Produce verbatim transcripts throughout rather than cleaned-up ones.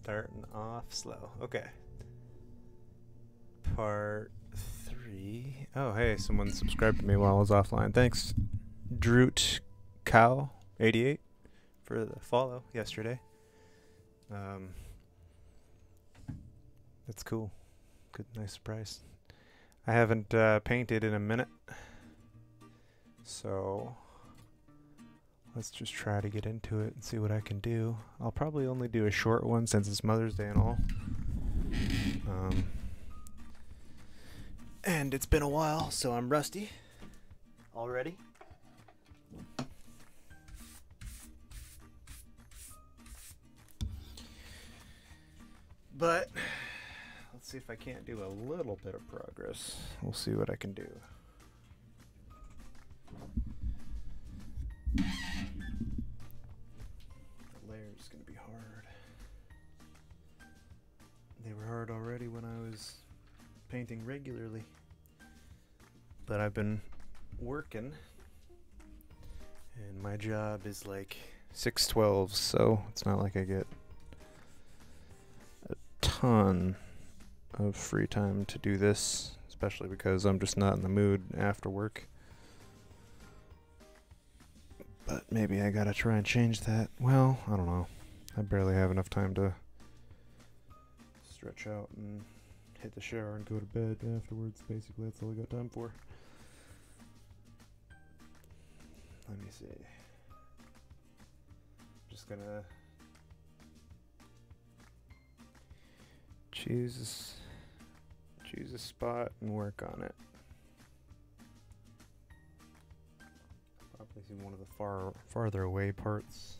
Starting off slow. Okay. Part three. Oh, hey, someone subscribed to me while I was offline. Thanks, Droot Cow eighty-eight, for the follow yesterday. Um, that's cool. Good, nice surprise. I haven't uh, painted in a minute, so let's just try to get into it and see what I can do. I'll probably only do a short one since it's Mother's Day and all. Um, and it's been a while, so I'm rusty already. But let's see if I can't do a little bit of progress. We'll see what I can do. The layers gonna be hard. They were hard already when I was painting regularly. But I've been working, and my job is like six twelve, so it's not like I get a ton of free time to do this, especially because I'm just not in the mood after work. But maybe I gotta try and change that. Well, I don't know. I barely have enough time to stretch out and hit the shower and go to bed afterwards. Basically, that's all I got time for. Let me see. Just gonna choose choose a spot and work on it. Probably see one of the far farther away parts.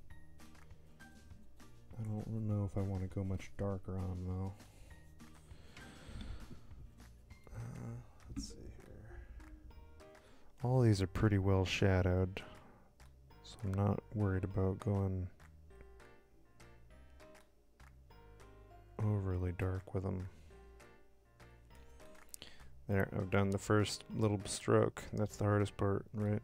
I don't know if I want to go much darker on them though. Uh, let's see here. All these are pretty well shadowed, so I'm not worried about going overly dark with them. There, I've done the first little stroke. That's the hardest part, right?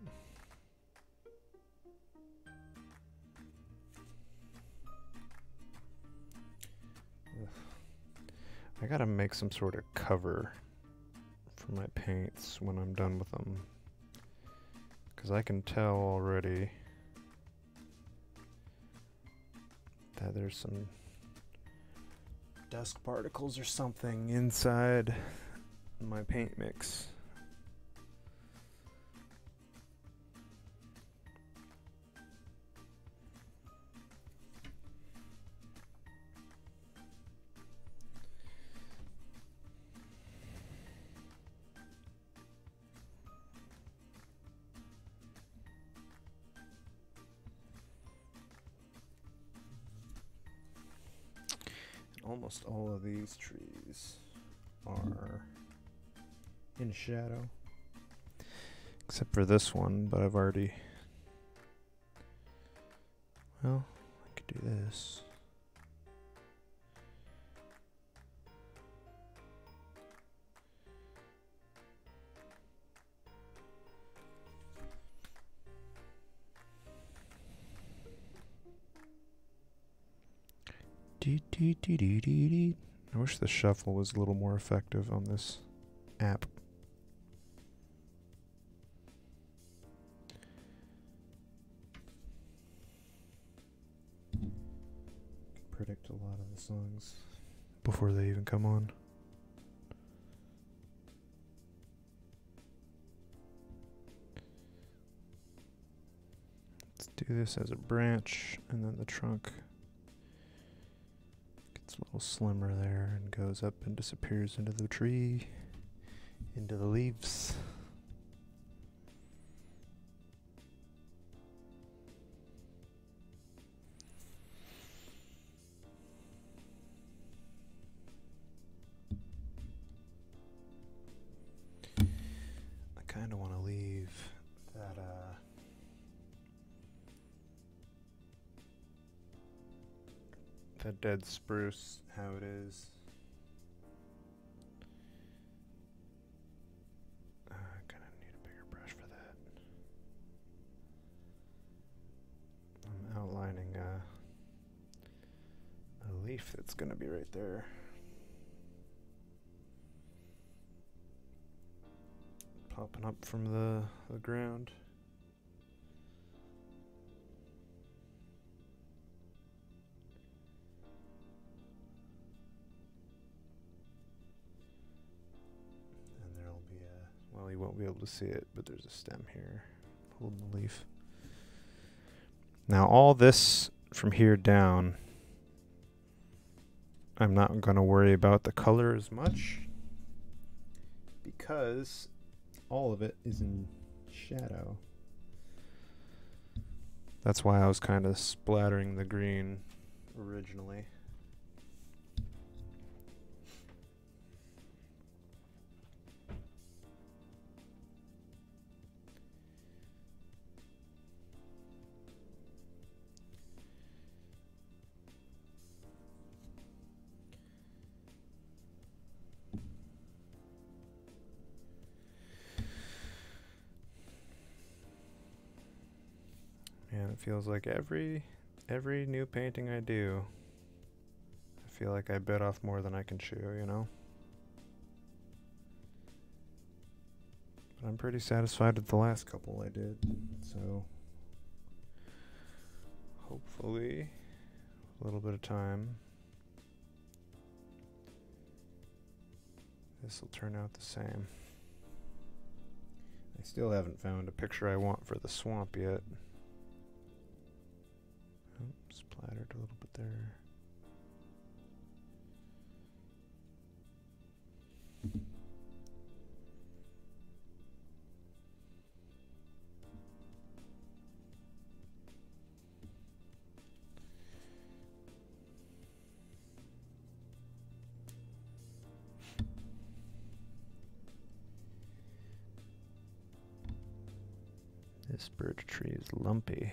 Ugh. I gotta make some sort of cover for my paints when I'm done with them, because I can tell already that there's some dust particles or something inside my paint mix. Almost all of these trees are in shadow, except for this one, but I've already, well, I could do this. Dee, dee, dee, dee, dee, dee. I wish the shuffle was a little more effective on this app. Can predict a lot of the songs before they even come on. Let's do this as a branch, and then the trunk gets a little slimmer there and goes up and disappears into the tree, into the leaves. I kind of want to leave that uh that dead spruce how it is. Uh, I kind of need a bigger brush for that. I'm outlining uh, a leaf leaf that's going to be right there. Popping up from the, the ground. And there'll be a, well, you won't be able to see it, but there's a stem here holding the leaf. Now all this from here down, I'm not going to worry about the color as much because all of it is in shadow. That's why I was kind of splattering the green originally. And it feels like every every new painting I do, I feel like I bit off more than I can chew, you know? But I'm pretty satisfied with the last couple I did, so hopefully a little bit of time, this will turn out the same. I still haven't found a picture I want for the swamp yet. Oh, splattered a little bit there. This birch tree is lumpy.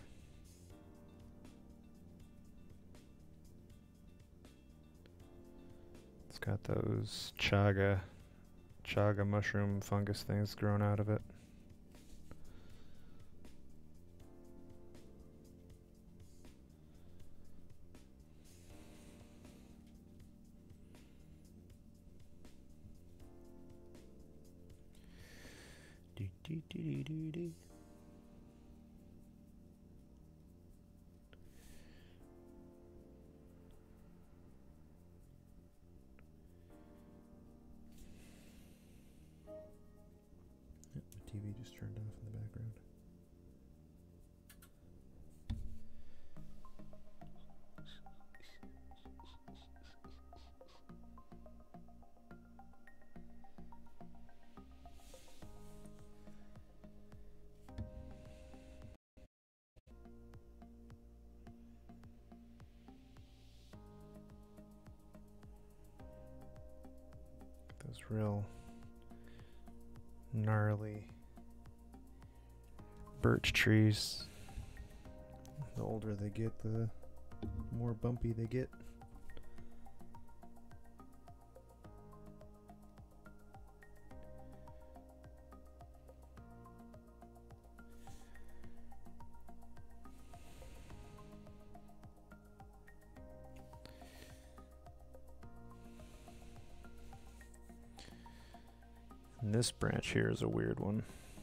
It's got those chaga, chaga mushroom fungus things growing out of it. Dee dee dee dee dee. T V just turned off in the background. Those real gnarly birch trees. The older they get, the more bumpy they get. And this branch here is a weird one.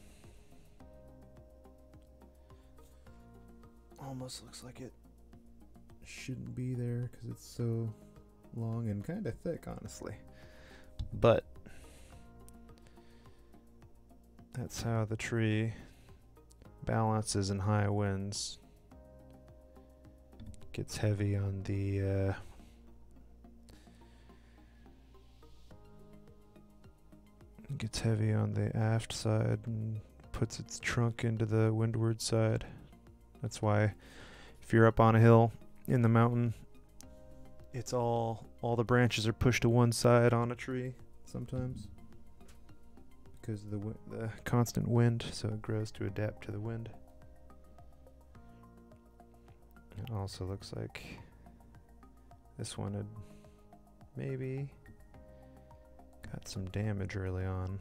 Almost looks like it shouldn't be there because it's so long and kind of thick, honestly. But that's how the tree balances in high winds. Gets heavy on the uh, gets heavy on the aft side and puts its trunk into the windward side. That's why if you're up on a hill in the mountain, it's all all the branches are pushed to one side on a tree sometimes because of the wi the constant wind, so it grows to adapt to the wind. It also looks like this one had maybe got some damage early on.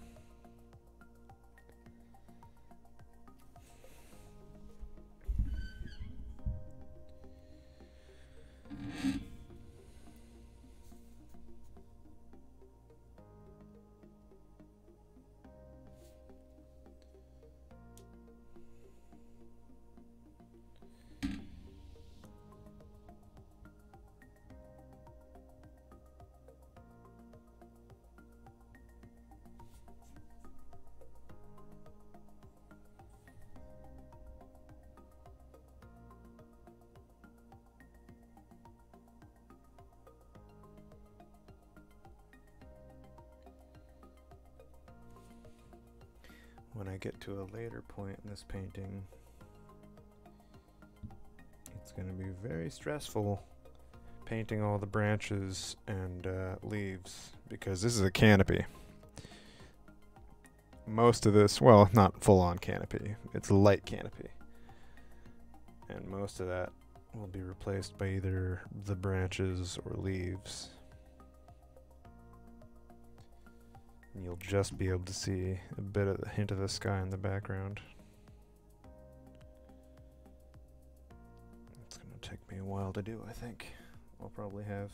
when I get to a later point in this painting, it's going to be very stressful painting all the branches and uh, leaves, because this is a canopy. Most of this, well, not full-on canopy, it's a light canopy. And most of that will be replaced by either the branches or leaves. And you'll just be able to see a bit of the hint of the sky in the background. It's going to take me a while to do, I think. I'll probably have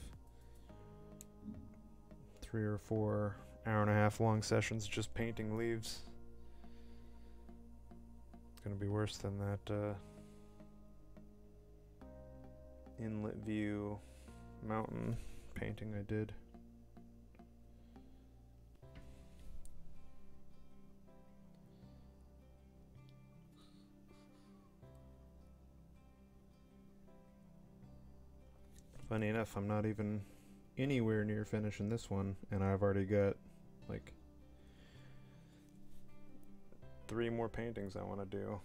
three or four hour and a half long sessions just painting leaves. It's going to be worse than that uh, inlet view mountain painting I did. Funny enough, I'm not even anywhere near finishing this one, and I've already got like three more paintings I want to do.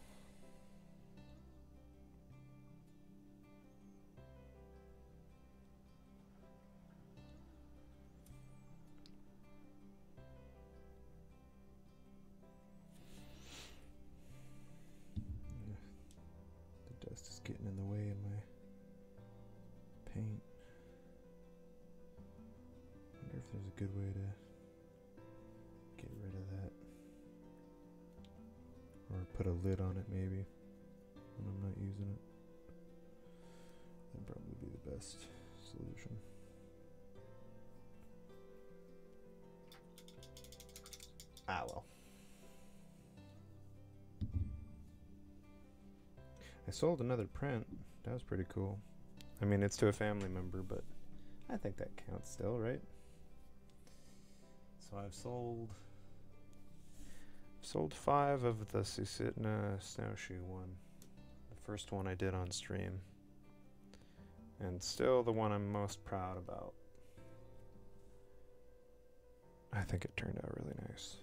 The dust is getting in the way in my paint. I wonder if there's a good way to get rid of that. Or put a lid on it maybe when I'm not using it. That'd probably be the best solution. Ah well. I sold another print. That was pretty cool. I mean, it's to a family member, but I think that counts still, right? So I've sold sold five of the Susitna snowshoe one. The first one I did on stream. And still the one I'm most proud about. I think it turned out really nice.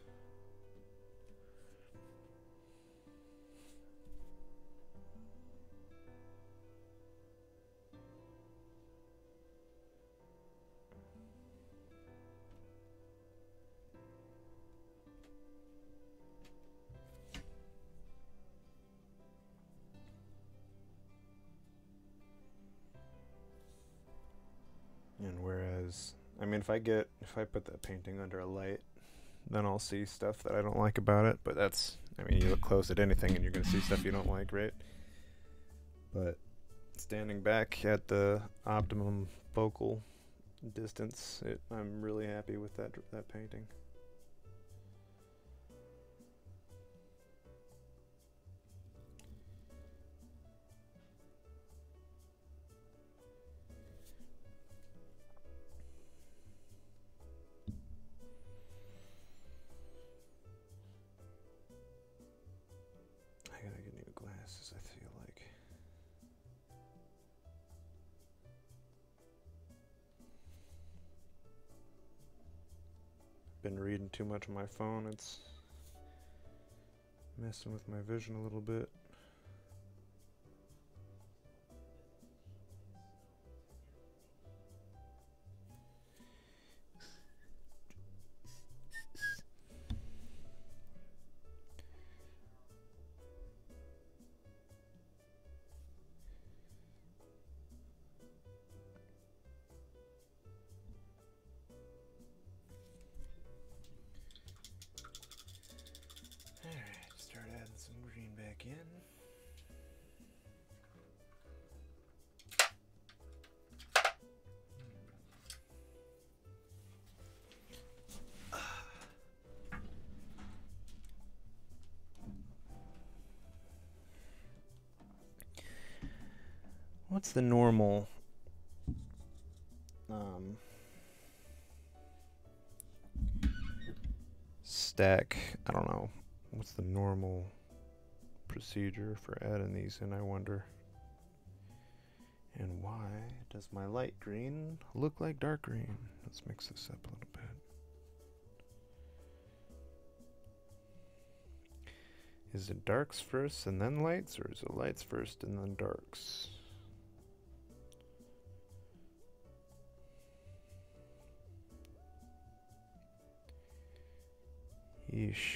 And whereas, I mean, if I get, if I put that painting under a light, then I'll see stuff that I don't like about it. But that's, I mean, you look close at anything and you're going to see stuff you don't like, right? But standing back at the optimum focal distance, it, I'm really happy with that, that painting. I gotta get new glasses, I feel like. Been reading too much on my phone, it's messing with my vision a little bit. In. What's the normal um, stack? I don't know. What's the normal procedure for adding these in, I wonder? And why does my light green look like dark green? Let's mix this up a little bit. Is it darks first and then lights, or is it lights first and then darks? Yeesh.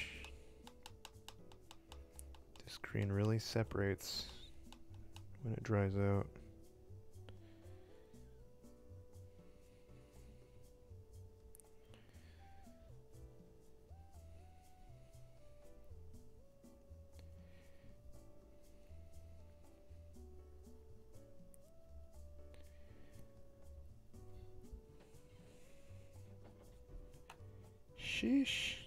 This green really separates when it dries out. Sheesh.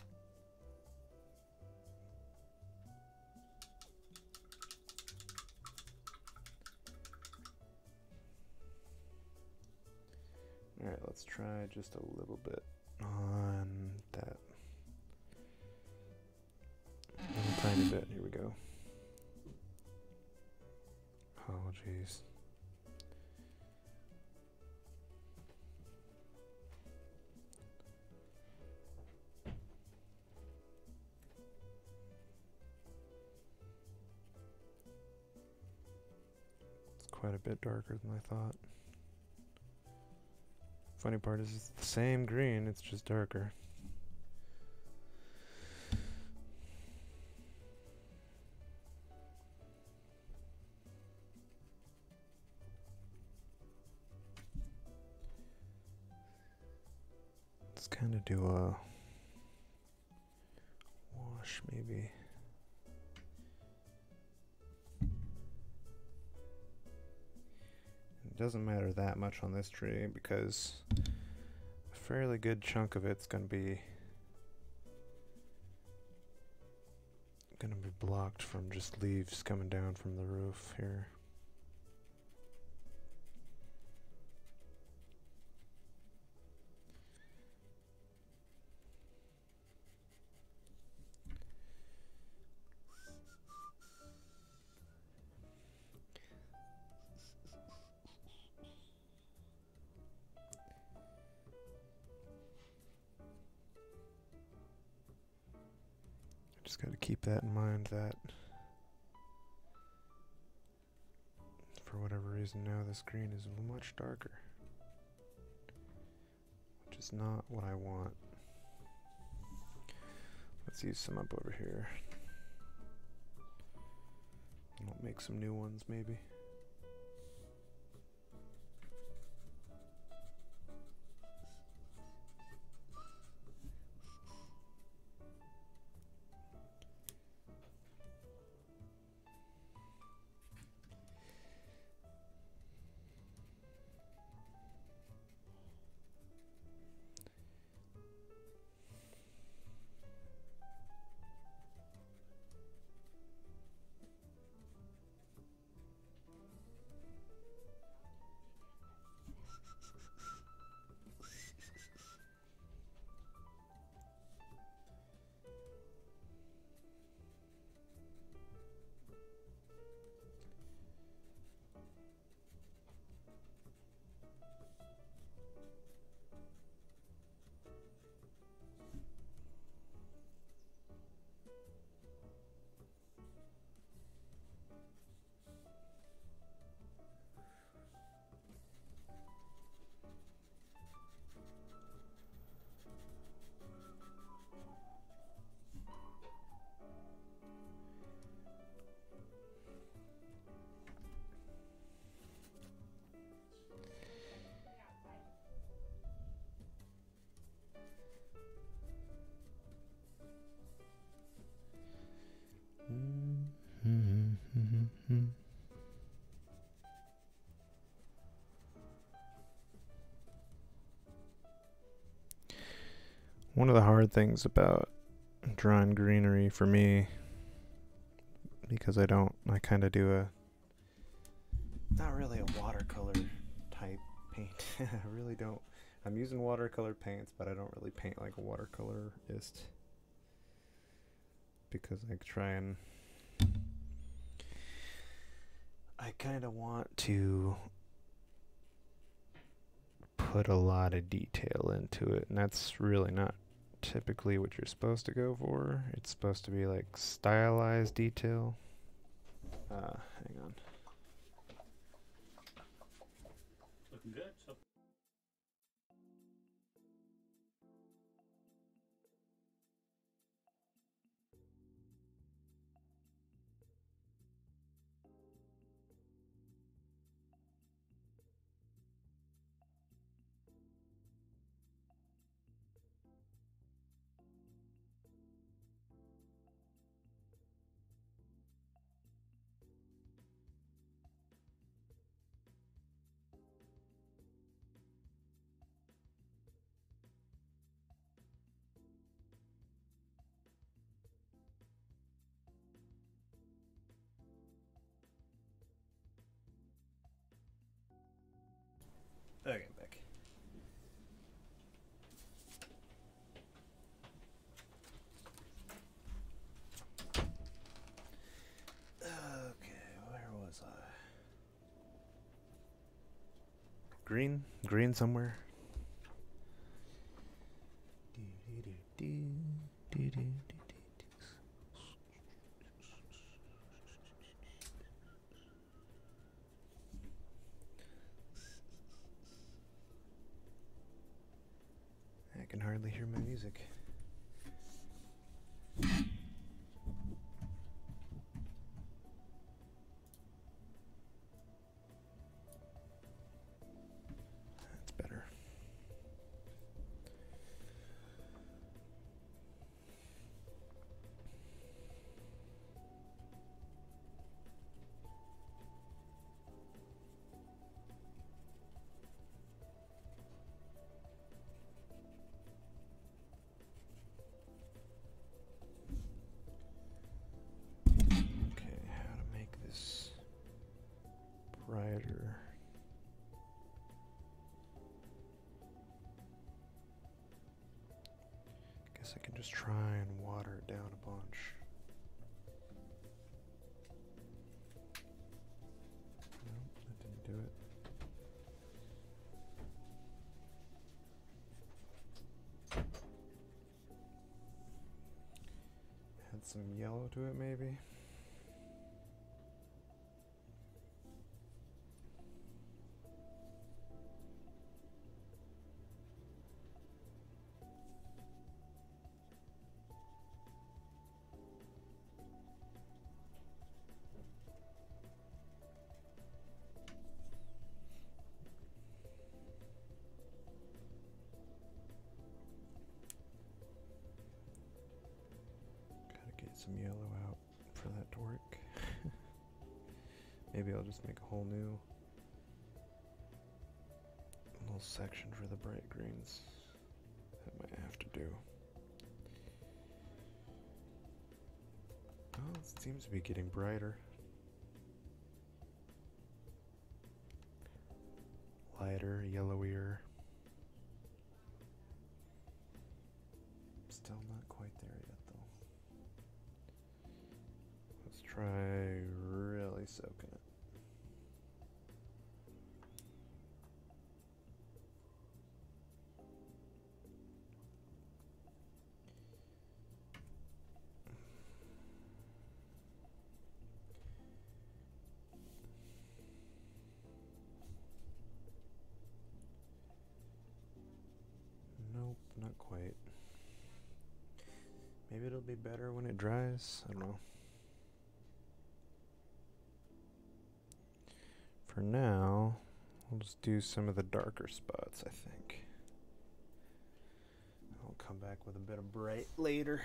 All right, let's try just a little bit on that. A little tiny bit. Here we go. Oh, jeez. It's quite a bit darker than I thought. Funny part is it's the same green, it's just darker. Let's kind of do a wash maybe. It doesn't matter that much on this tree because a fairly good chunk of it's going to be going to be blocked from just leaves coming down from the roof here. Just got to keep that in mind that for whatever reason now this green is much darker, which is not what I want. Let's use some up over here. I'll make some new ones maybe. One of the hard things about drawing greenery for me, because I don't, I kind of do a, not really a watercolor type paint. I really don't. I'm using watercolor paints, but I don't really paint like a watercolorist, because I try and, I kind of want to put a lot of detail into it, and that's really not typically what you're supposed to go for. It's supposed to be like stylized detail. Uh, hang on. Looking good. So Okay, back. Okay, where was I? Green? Green somewhere? I can hardly hear my music. That's better. Brighter. Guess I can just try and water it down a bunch. Nope, that didn't do it. Add some yellow to it maybe. Some yellow out for that to work. Maybe I'll just make a whole new little section for the bright greens. That might have to do. Oh, it seems to be getting brighter. Lighter, yellowier. Still not quite there yet. Try really soaking it. Nope, not quite. Maybe it'll be better when it dries. I don't know. For now, we'll just do some of the darker spots, I think. I'll come back with a bit of bright later.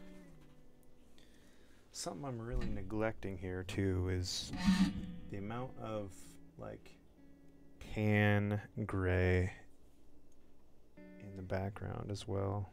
Something I'm really neglecting here too is the amount of like tan gray in the background as well.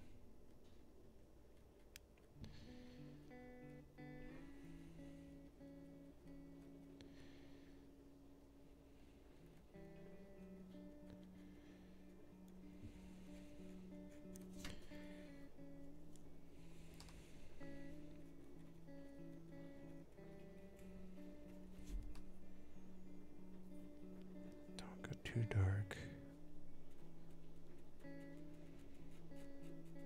Too dark.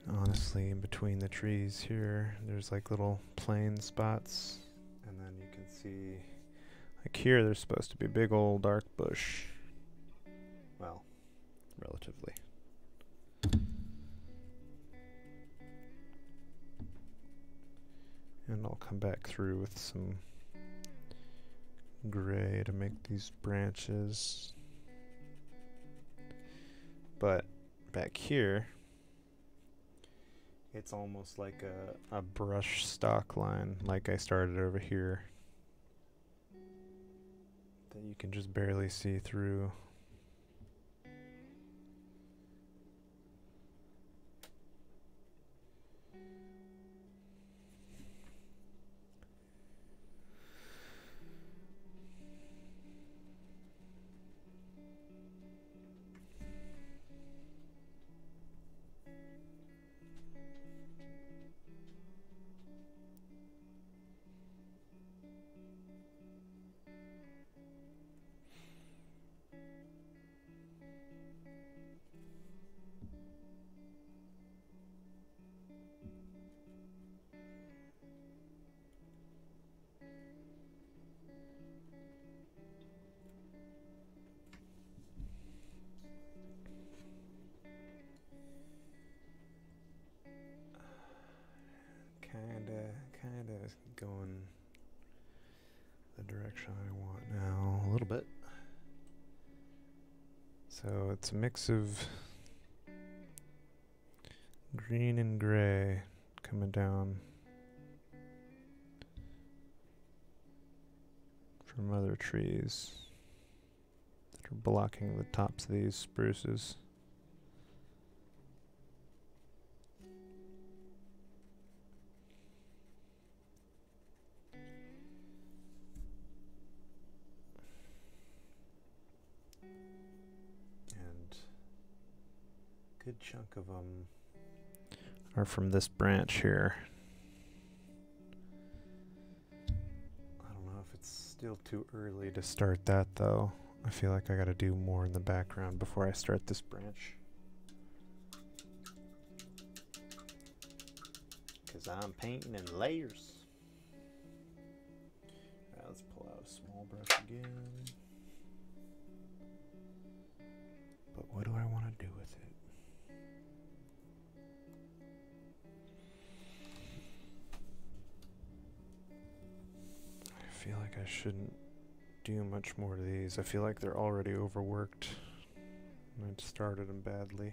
honestly, in between the trees here, there's like little plain spots. And then you can see, like here, there's supposed to be a big old dark bush. Well, relatively. And I'll come back through with some gray to make these branches. But back here, it's almost like a, a brush stock line, like I started over here, that you can just barely see through. Kinda, kinda going the direction I want now, a little bit. So it's a mix of green and gray coming down from other trees that are blocking the tops of these spruces. Good chunk of them are from this branch here. I don't know if it's still too early to start that though. I feel like I gotta do more in the background before I start this branch. Cause I'm painting in layers. Alright, let's pull out a small brush again. But what do I want to do with it? I feel like I shouldn't do much more to these. I feel like they're already overworked. I started them badly.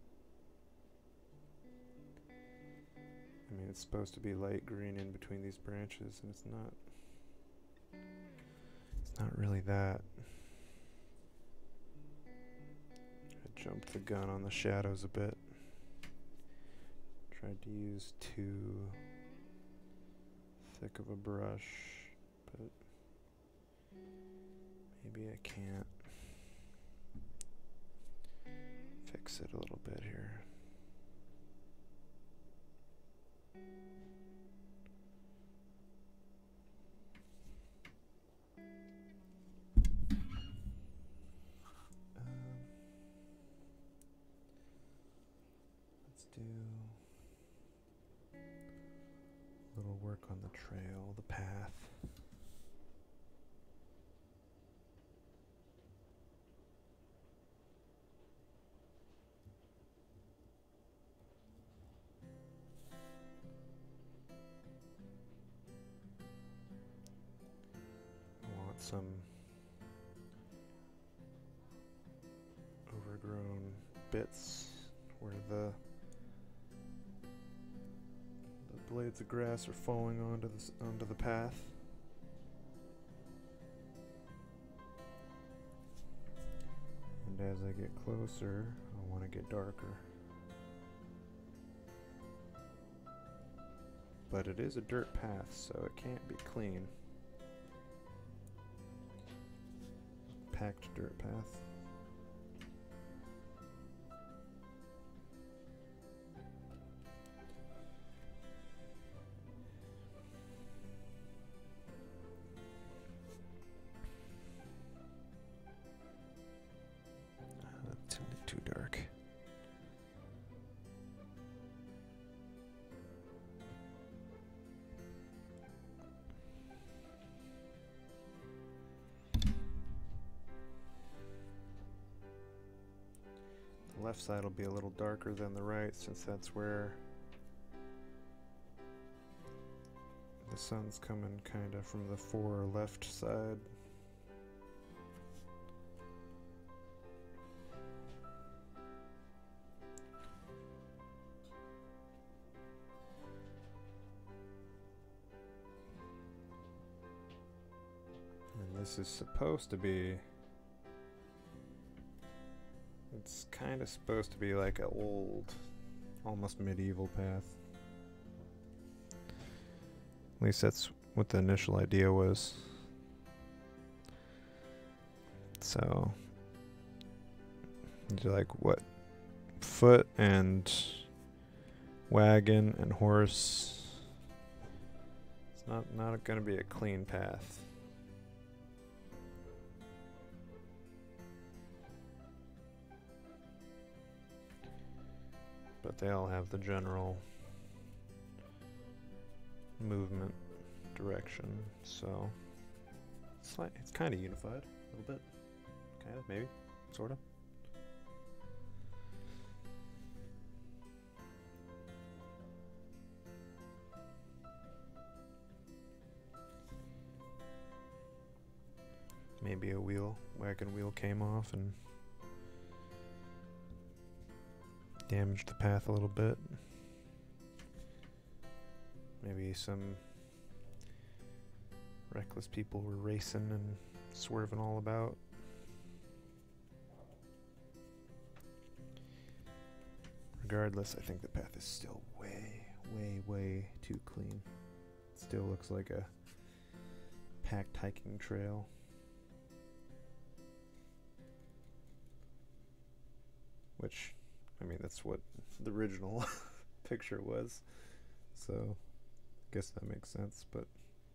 I mean, it's supposed to be light green in between these branches, and it's not. It's not really that. I jumped the gun on the shadows a bit. Tried to use too thick of a brush, but maybe I can't fix it a little bit here. Um, let's do a little work on the trail, the path. Some overgrown bits where the the blades of grass are falling onto the s- onto the path. And as I get closer, I want to get darker. But it is a dirt path, so it can't be clean. Packed dirt path. Uh, that's too, too dark. left side will be a little darker than the right, since that's where the sun's coming kind of from the fore left side. And this is supposed to be, it's kind of supposed to be like an old, almost medieval path. At least that's what the initial idea was. So, like what? Foot and wagon and horse. It's not not going to be a clean path. But they all have the general movement direction, so it's like it's kind of unified a little bit, kind of, maybe, sort of. Maybe a wheel, wagon wheel came off and damaged the path a little bit. Maybe some reckless people were racing and swerving all about. Regardless, I think the path is still way, way, way too clean. It still looks like a packed hiking trail. Which, I mean, that's what the original picture was. So, I guess that makes sense, but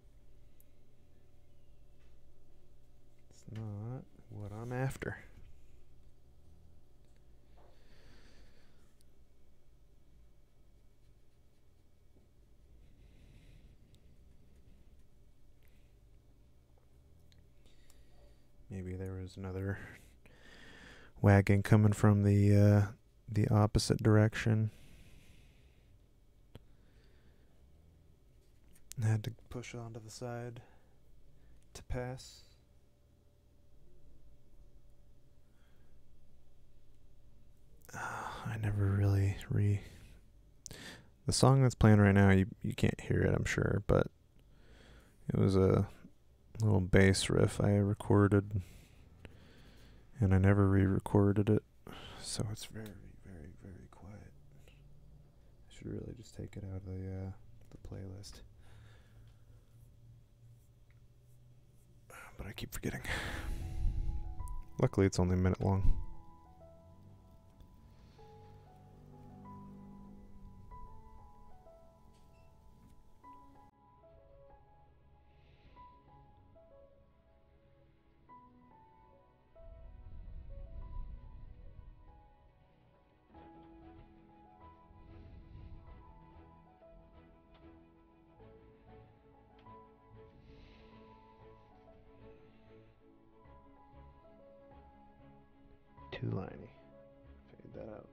it's not what I'm after. Maybe there was another wagon coming from the uh, the opposite direction. I had to push onto the side to pass. Oh, I never really re... The song that's playing right now, you, you can't hear it, I'm sure, but it was a little bass riff I recorded, and I never re-recorded it, so it's very, very, very quiet. I should really just take it out of the, uh, the playlist. But I keep forgetting. Luckily, it's only a minute long. Too liney. Fade that out.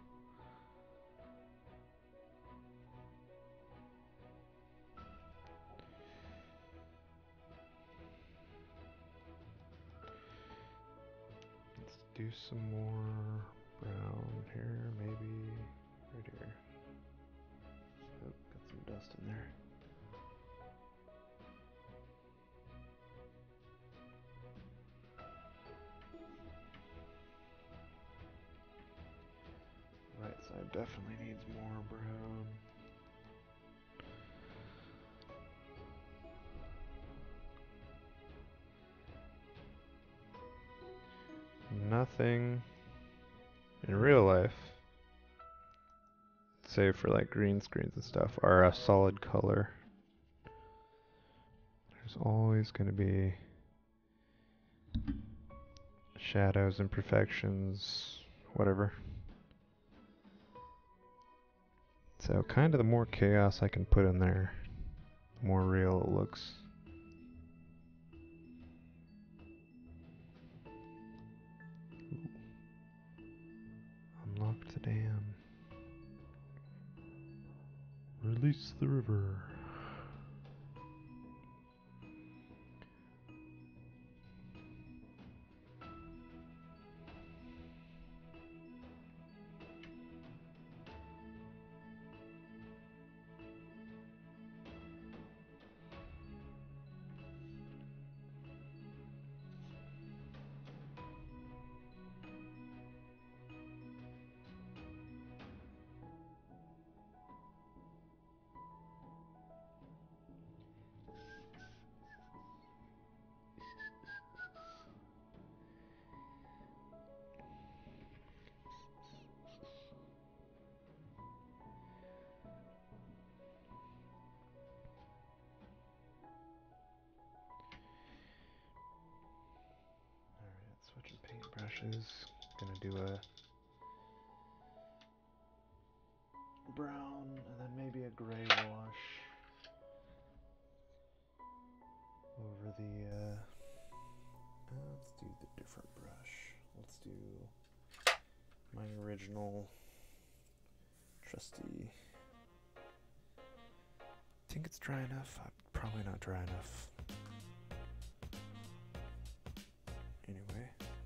Let's do some more brown here, maybe right here. Oh, got some dust in there. Right side definitely needs more brown. Nothing in real life, save for like green screens and stuff, are a solid color. There's always going to be shadows, imperfections, whatever. So kind of the more chaos I can put in there, the more real it looks. Release the river. Switching paintbrushes. Gonna do a brown and then maybe a gray wash over the. Uh, uh, let's do the different brush. Let's do my original trusty. Think it's dry enough? Uh, probably not dry enough. Anyway.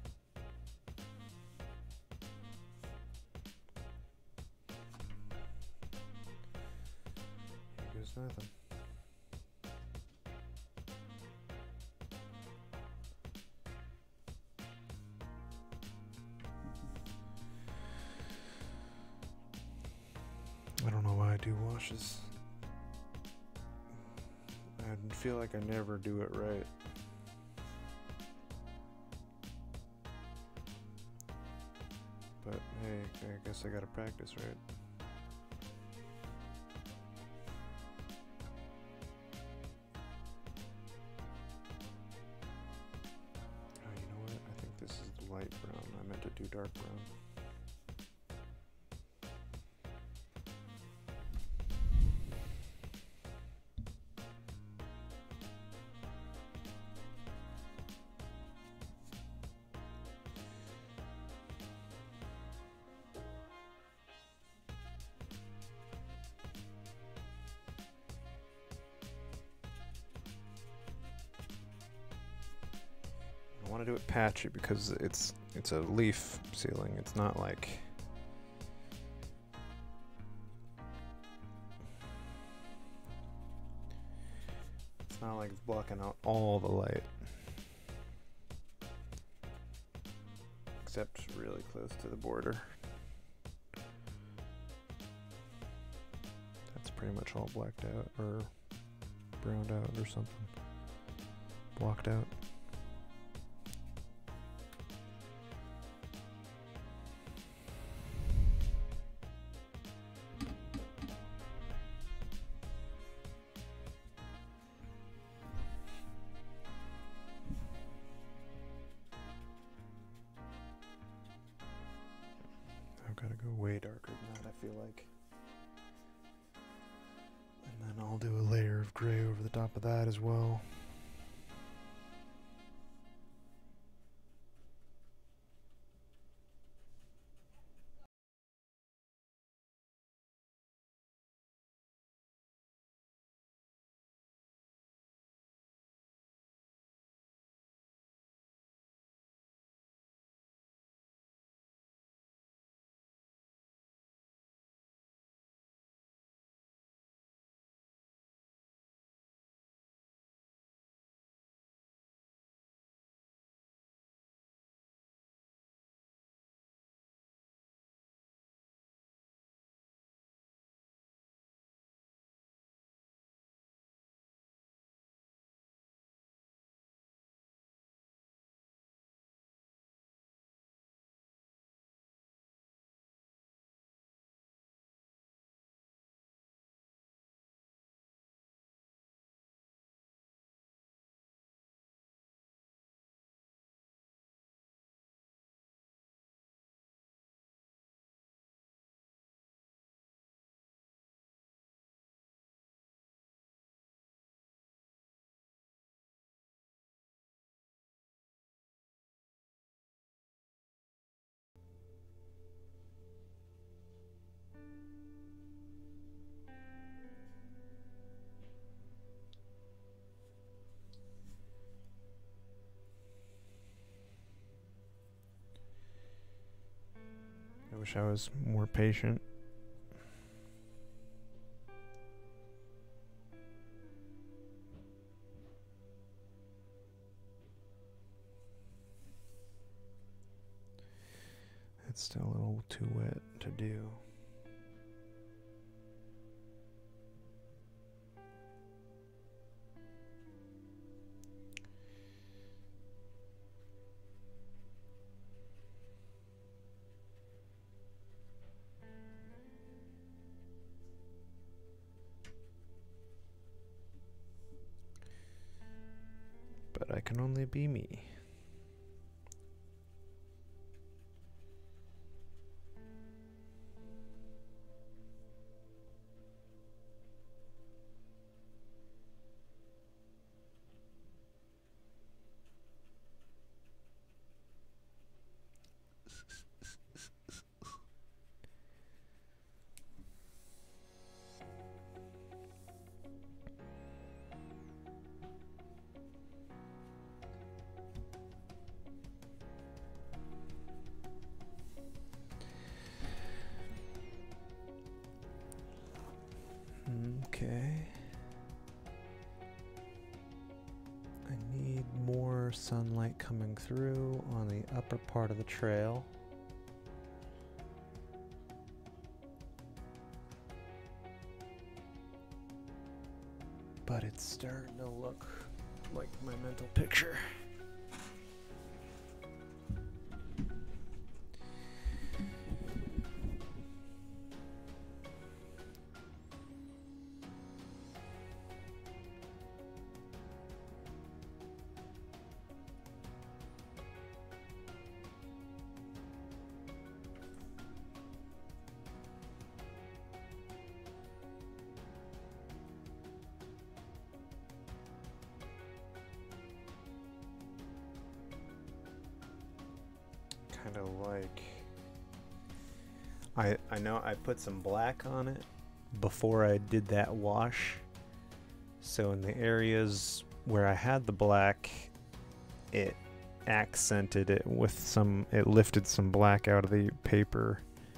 Here goes nothing. I don't know why I do washes. I feel like I never do it right. But hey, I guess I gotta practice, right? Oh, you know what? I think this is light brown. I meant to do dark brown. I want to do it patchy because it's it's a leaf ceiling. It's not like it's not like it's blocking out all the light, except really close to the border. That's pretty much all blacked out or browned out or something. Blocked out. I've got to go way darker than that, I feel like. And then I'll do a layer of gray over the top of that as well. wish I was more patient. It's still a little too wet to do. But I can only be me. Okay. I need more sunlight coming through on the upper part of the trail. But it's starting to look like my mental picture. Kind of like, I I know I put some black on it before I did that wash, so in the areas where I had the black, it accented it with some, it lifted some black out of the paper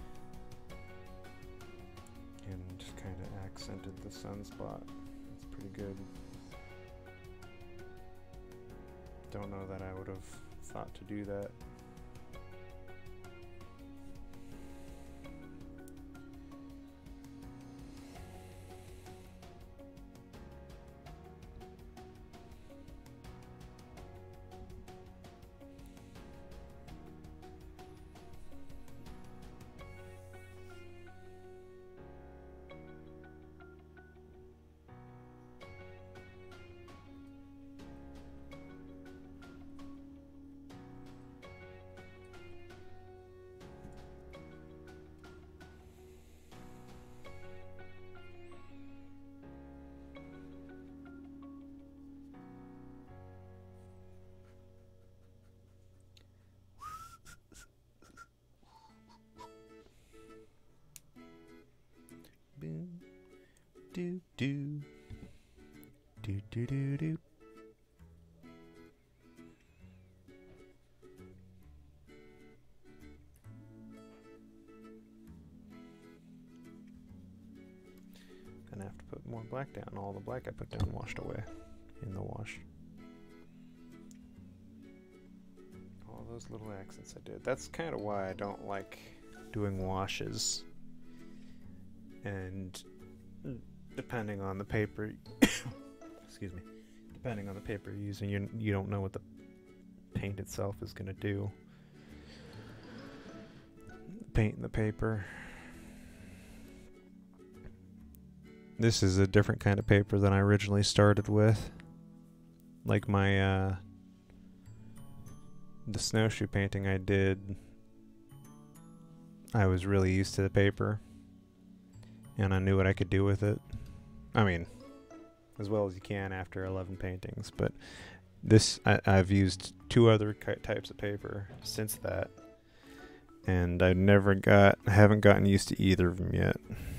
and just kind of accented the sunspot. It's pretty good. Don't know that I would have thought to do that. Do do do do do do. Gonna have to put more black down. All the black I put down washed away in the wash. All those little accents I did. That's kind of why I don't like doing washes. And depending on the paper, excuse me, depending on the paper you're using, you, you don't know what the paint itself is going to do. Paint in the paper. This is a different kind of paper than I originally started with. Like my, uh, the snowshoe painting I did, I was really used to the paper. And I knew what I could do with it. I mean, as well as you can after eleven paintings. But this, I, I've used two other types of paper since that. And I never got, I haven't gotten used to either of them yet.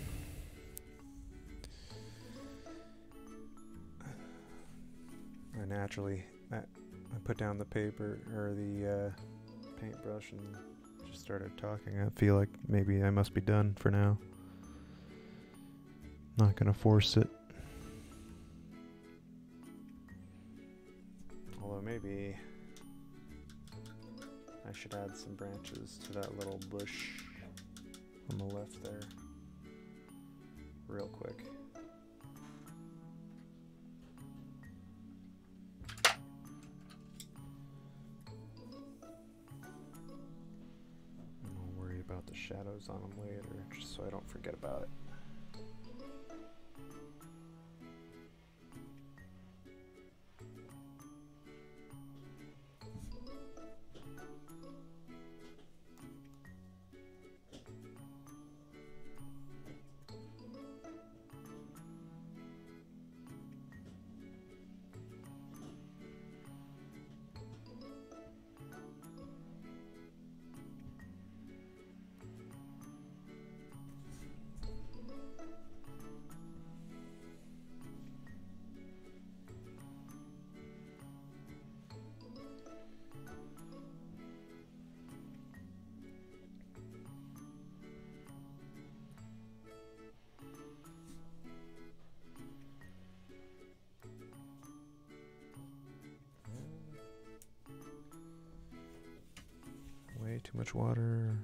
I naturally, I, I put down the paper, or the uh, paintbrush, and just started talking. I feel like maybe I must be done for now. Not gonna force it. Although maybe I should add some branches to that little bush on the left there. Real quick. And I'll worry about the shadows on them later, just so I don't forget about it. Way too much water.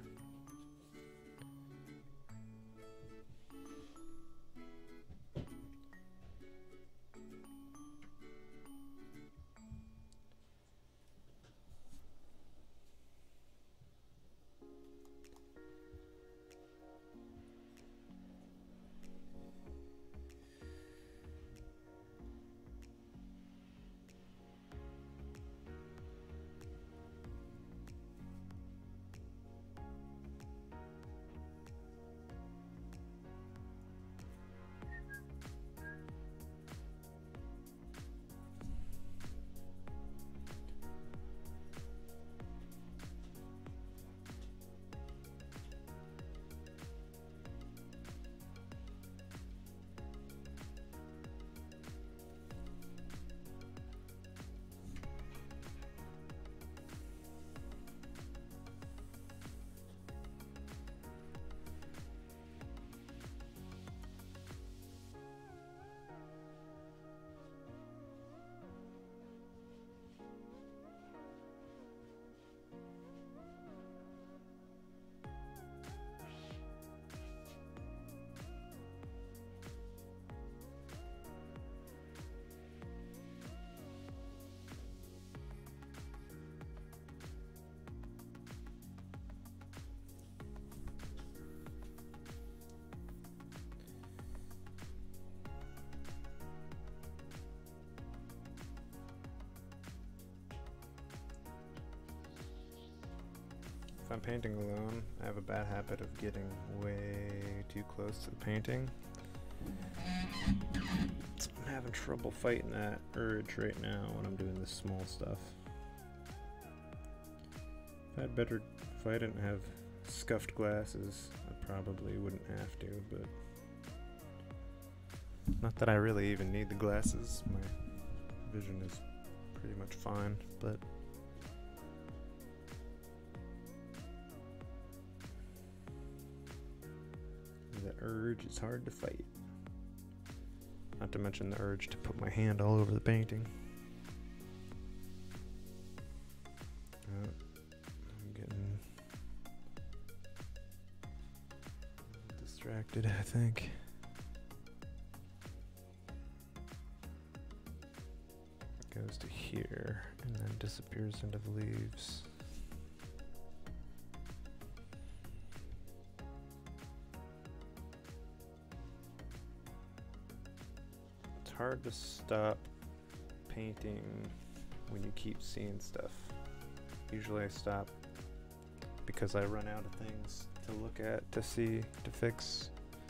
If I'm painting alone, I have a bad habit of getting way too close to the painting. So I'm having trouble fighting that urge right now when I'm doing this small stuff. If I'd better, if I didn't have scuffed glasses, I probably wouldn't have to, but not that I really even need the glasses. My vision is pretty much fine, but the urge is hard to fight. Not to mention the urge to put my hand all over the painting. Uh, I'm getting distracted, I think. It goes to here and then disappears into the leaves. Hard to stop painting when you keep seeing stuff. Usually I stop because I run out of things to look at, to see, to fix.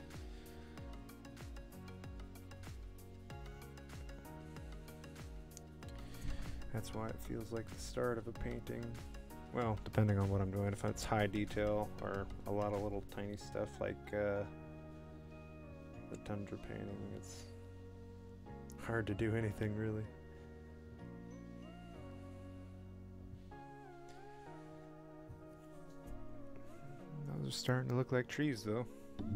That's why it feels like the start of a painting. Well, depending on what I'm doing. If it's high detail or a lot of little tiny stuff like uh, the tundra painting, it's hard to do anything really. Those are starting to look like trees, though.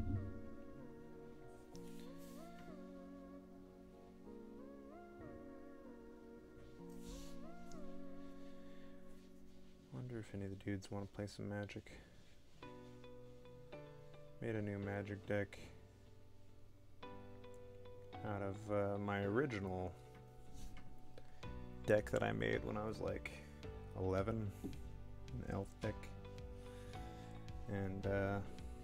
Wonder if any of the dudes want to play some Magic. Made a new Magic deck out of uh, my original deck that I made when I was like eleven, an elf deck. And uh,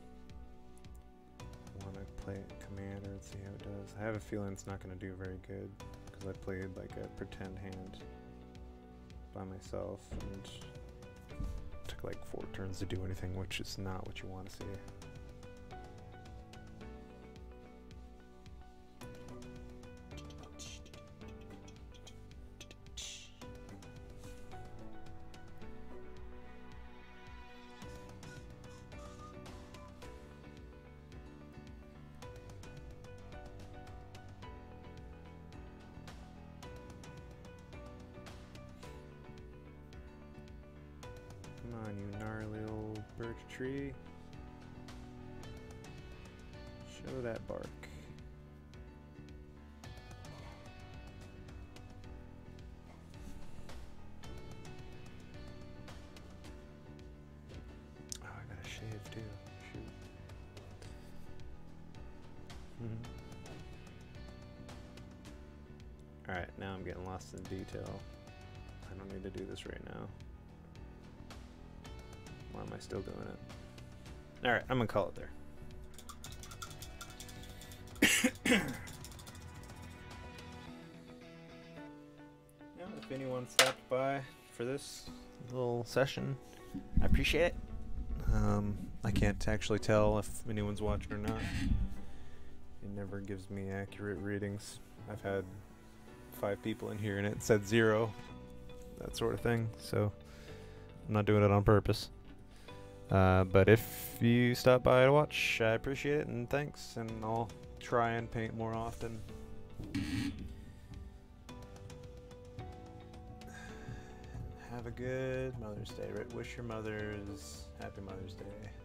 want to play Commander and see how it does. I have a feeling it's not going to do very good because I played like a pretend hand by myself and took like four turns to do anything, which is not what you want to see. Come on, you gnarly old birch tree. Show that bark. Oh, I gotta shave too. Shoot. Mm-hmm. Alright, now I'm getting lost in detail. I don't need to do this right now. Why am I still doing it? Alright, I'm gonna call it there. Yeah, if anyone stopped by for this little session, I appreciate it. Um, I can't actually tell if anyone's watching or not. It never gives me accurate readings. I've had five people in here and it said zero, that sort of thing, so I'm not doing it on purpose. Uh, but if you stop by to watch, I appreciate it, and thanks, and I'll try and paint more often. Have a good Mother's Day. Wish your mothers Happy Mother's Day.